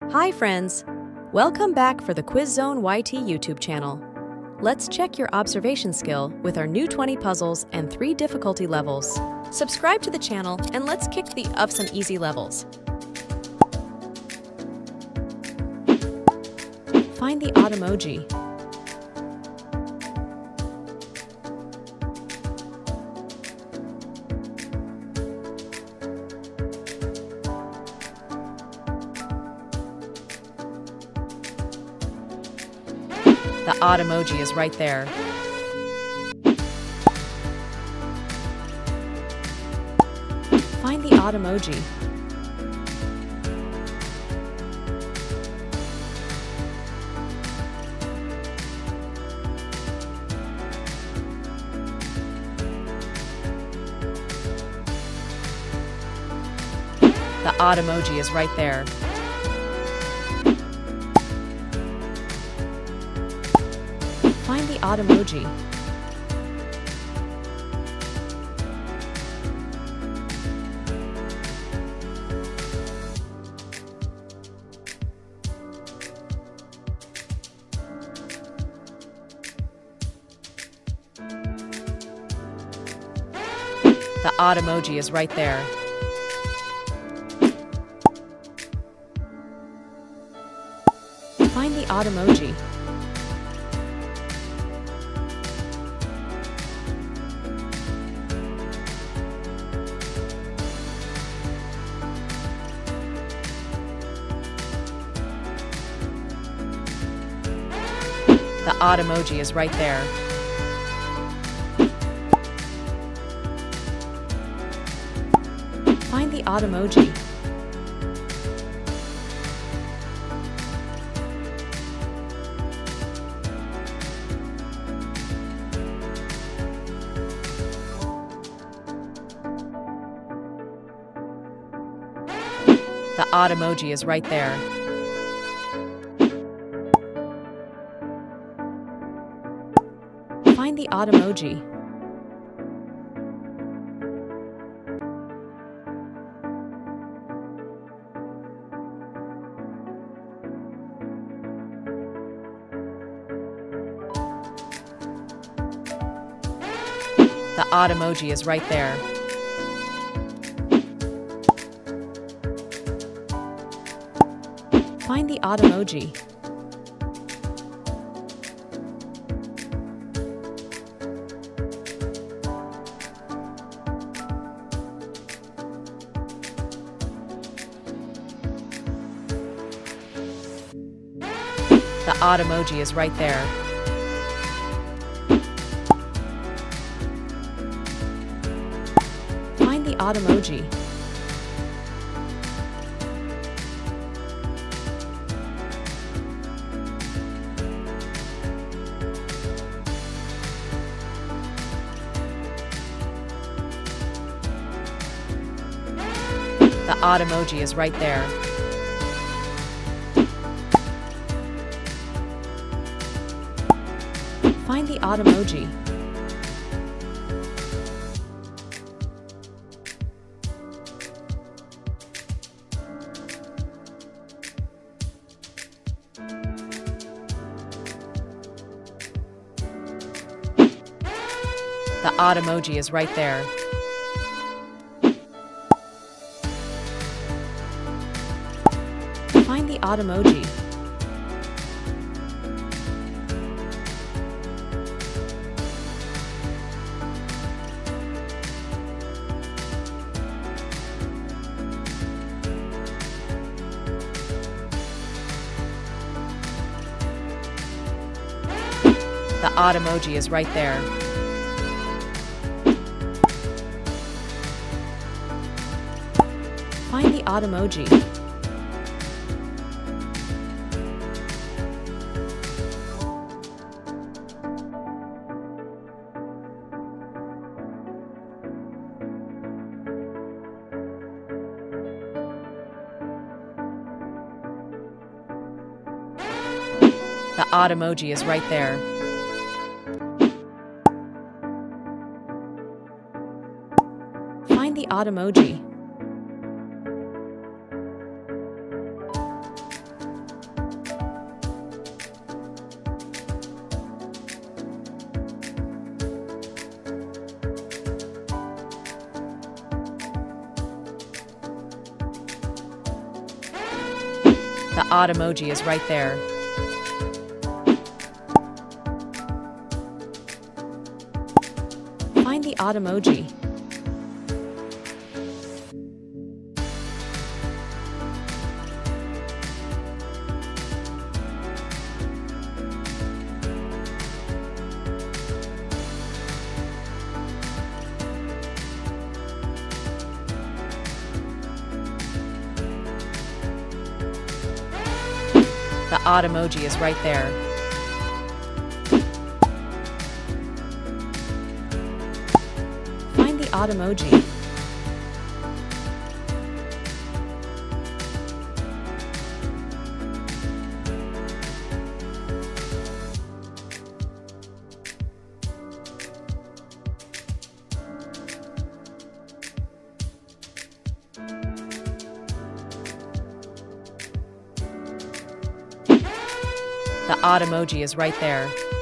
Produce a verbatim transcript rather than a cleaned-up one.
Hi friends! Welcome back for the Quiz Zone Y T YouTube channel. Let's check your observation skill with our new twenty puzzles and three difficulty levels. Subscribe to the channel and let's kick the up some easy levels. Find the odd emoji. The odd emoji is right there. Find the odd emoji. The odd emoji is right there. Find the odd emoji. The odd emoji is right there. Find the odd emoji. The odd emoji is right there. Find the odd emoji. The odd emoji is right there. Find the odd emoji. The odd emoji is right there. Find the odd emoji. The odd emoji is right there. Find the odd emoji. The odd emoji is right there. Find the odd emoji. The odd emoji is right there. Find the odd emoji. The odd emoji is right there. Find the odd emoji. The odd emoji is right there. Find the odd emoji. The odd emoji is right there. Find the odd emoji. The odd emoji is right there. Find the odd emoji. The odd emoji is right there.